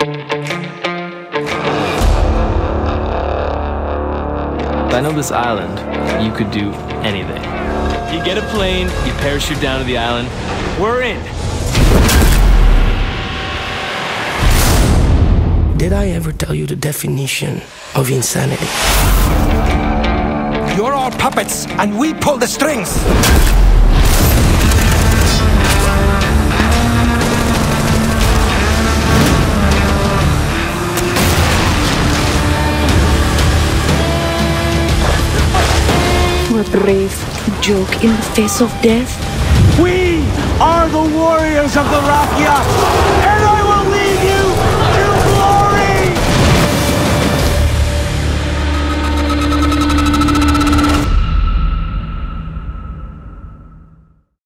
I know this island, you could do anything. You get a plane, you parachute down to the island, we're in. Did I ever tell you the definition of insanity? You're all puppets, and we pull the strings! We're brave to joke in the face of death. We are the warriors of the Rakyat!